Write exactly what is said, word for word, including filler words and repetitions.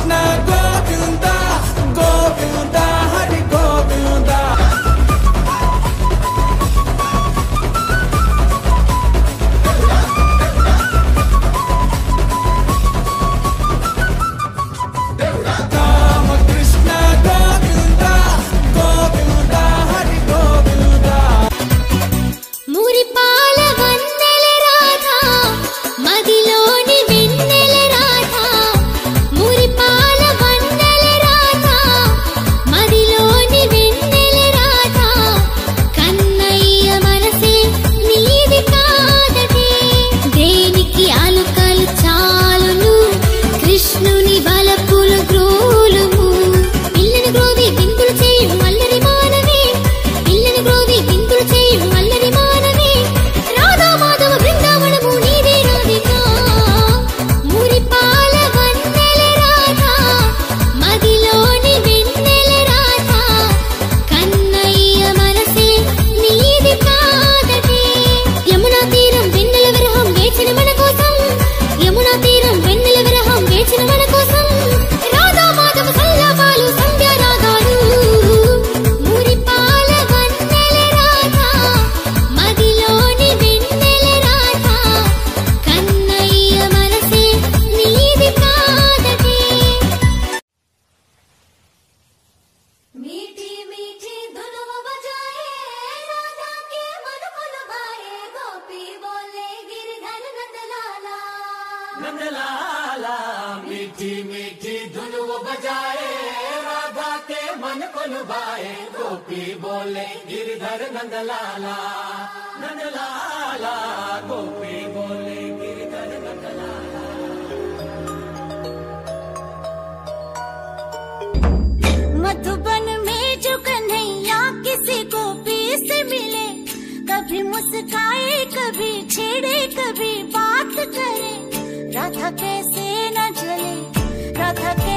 కృష్ణ గోవింద గోవింద హరి గోవింద नंदलाला मीठी मीठी धुन वो बजाए राधा के मन को लुभाए गोपी बोले गिरधर नंदलाला नंदलाला गोपी बोले गिरधर नंदलाला। मधुबन में जो कन्हैया किसी गोपी से मिले कभी मुस्काए कभी छेड़े कभी बात करे राधा कैसे न जले राधा